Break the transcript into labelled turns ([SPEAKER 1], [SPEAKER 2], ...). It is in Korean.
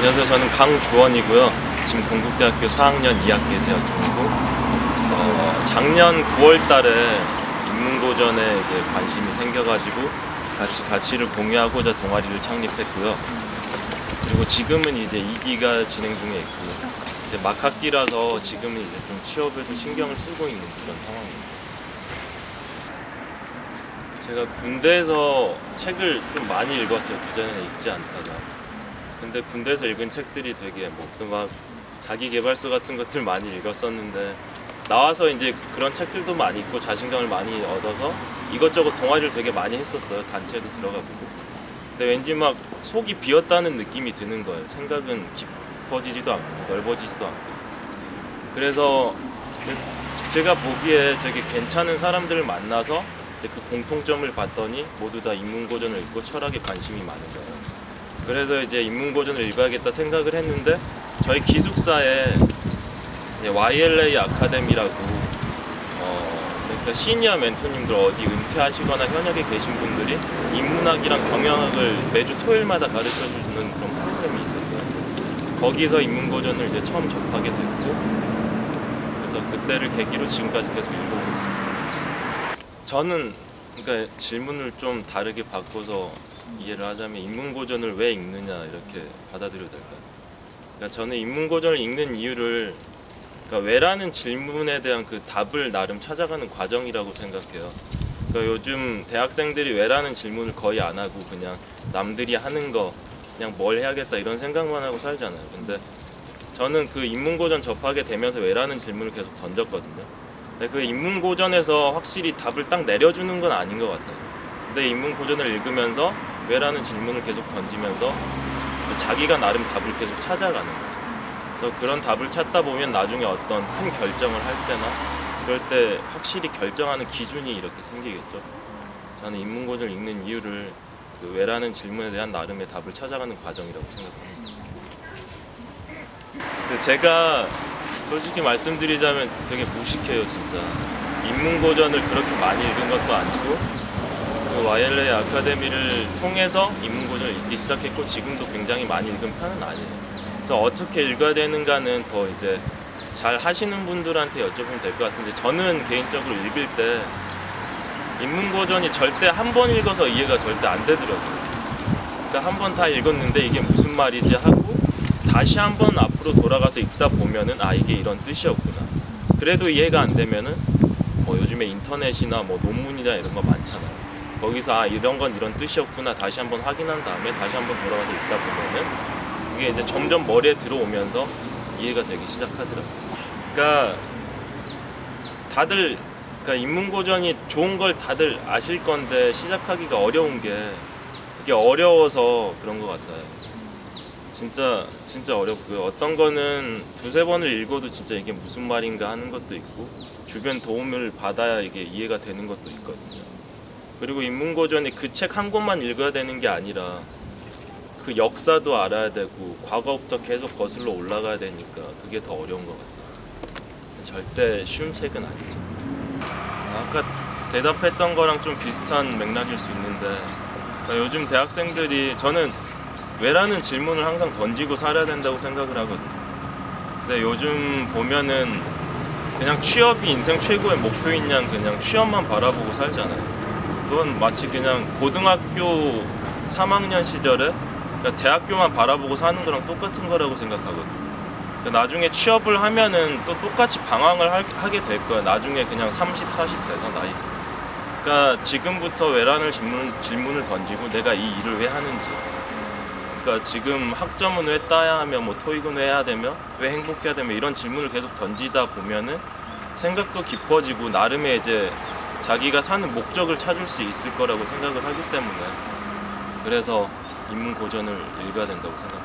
[SPEAKER 1] 안녕하세요. 저는 강주원이고요. 지금 동국대학교 4학년 2학기 재학 중이고, 작년 9월 달에 인문고전에 이제 관심이 생겨가지고 같이 가치를 공유하고자 동아리를 창립했고요. 그리고 지금은 이제 2기가 진행 중에 있고, 이제 막학기라서 지금은 이제 좀 취업에도 신경을 쓰고 있는 그런 상황입니다. 제가 군대에서 책을 좀 많이 읽었어요. 그전에는 읽지 않다가. 근데 군대에서 읽은 책들이 되게 막 자기계발서 같은 것들 많이 읽었었는데, 나와서 이제 그런 책들도 많이 읽고 자신감을 많이 얻어서 이것저것 동아리를 되게 많이 했었어요. 단체도 들어가보고. 근데 왠지 막 속이 비었다는 느낌이 드는 거예요. 생각은 깊어지지도 않고 넓어지지도 않고. 그래서 제가 보기에 되게 괜찮은 사람들을 만나서 그 공통점을 봤더니 모두 다 인문고전을 읽고 철학에 관심이 많은 거예요. 그래서 이제 인문고전을 읽어야겠다 생각을 했는데, 저희 기숙사에 YLA 아카데미라고 그러니까 시니어 멘토님들 어디 은퇴하시거나 현역에 계신 분들이 인문학이랑 경영학을 매주 토요일마다 가르쳐주는 그런 프로그램이 있었어요. 거기서 인문고전을 이제 처음 접하게 됐고, 그래서 그때를 계기로 지금까지 계속 읽어오고 있습니다. 저는 그러니까 질문을 좀 다르게 바꿔서 이해를 하자면, 인문고전을 왜 읽느냐 이렇게 받아들여도 될까요? 그러니까 저는 인문고전을 읽는 이유를, 그러니까 왜라는 질문에 대한 그 답을 나름 찾아가는 과정이라고 생각해요. 그러니까 요즘 대학생들이 왜라는 질문을 거의 안 하고 그냥 남들이 하는 거 그냥 뭘 해야겠다 이런 생각만 하고 살잖아요. 근데 저는 그 인문고전 접하게 되면서 왜라는 질문을 계속 던졌거든요. 근데 그 인문고전에서 확실히 답을 딱 내려주는 건 아닌 것 같아요. 근데 인문고전을 읽으면서 왜라는 질문을 계속 던지면서 자기가 나름 답을 계속 찾아가는 거죠. 그래서 그런 답을 찾다 보면 나중에 어떤 큰 결정을 할 때나 그럴 때 확실히 결정하는 기준이 이렇게 생기겠죠. 저는 인문고전을 읽는 이유를 그 왜라는 질문에 대한 나름의 답을 찾아가는 과정이라고 생각합니다. 근데 제가 솔직히 말씀드리자면 되게 무식해요, 진짜. 인문고전을 그렇게 많이 읽은 것도 아니고, 그 YLA 아카데미를 통해서 인문고전을 읽기 시작했고, 지금도 굉장히 많이 읽은 편은 아니에요. 그래서 어떻게 읽어야 되는가는 더 이제 잘 하시는 분들한테 여쭤보면 될 것 같은데, 저는 개인적으로 읽을 때 인문고전이 절대 한 번 읽어서 이해가 절대 안 되더라고요. 그러니까 한 번 다 읽었는데 이게 무슨 말이지 하고 다시 한 번 앞으로 돌아가서 읽다 보면은 이게 이런 뜻이었구나. 그래도 이해가 안 되면은 요즘에 인터넷이나 논문이나 이런 거 많잖아요. 거기서 이런 건 이런 뜻이었구나 다시 한번 확인한 다음에 다시 한번 돌아가서 읽다 보면은 이게 이제 점점 머리에 들어오면서 이해가 되기 시작하더라고요. 그러니까 다들 인문고전이 좋은 걸 다들 아실 건데 시작하기가 어려운 게, 이게 어려워서 그런 것 같아요. 진짜 어렵고요. 어떤 거는 두세 번을 읽어도 진짜 이게 무슨 말인가 하는 것도 있고, 주변 도움을 받아야 이게 이해가 되는 것도 있거든요. 그리고 인문고전이 그 책 한 권만 읽어야 되는 게 아니라 그 역사도 알아야 되고 과거부터 계속 거슬러 올라가야 되니까 그게 더 어려운 것 같아요. 절대 쉬운 책은 아니죠. 아까 대답했던 거랑 좀 비슷한 맥락일 수 있는데, 그러니까 요즘 대학생들이, 저는 왜라는 질문을 항상 던지고 살아야 된다고 생각을 하거든요. 근데 요즘 보면은 그냥 취업이 인생 최고의 목표인 양 그냥 취업만 바라보고 살잖아요. 그건 마치 그냥 고등학교 3학년 시절에 그냥 대학교만 바라보고 사는 거랑 똑같은 거라고 생각하거든요. 나중에 취업을 하면은 또 똑같이 방황을 하게 될 거야. 나중에 그냥 30, 40 돼서 나이. 그러니까 지금부터 왜라는 질문을 던지고 내가 이 일을 왜 하는지, 그러니까 지금 학점은 왜 따야 하며 토익은 왜 해야 되며 왜 행복해야 되며 이런 질문을 계속 던지다 보면은 생각도 깊어지고 나름의 이제 자기가 사는 목적을 찾을 수 있을 거라고 생각을 하기 때문에, 그래서 인문고전을 읽어야 된다고 생각합니다.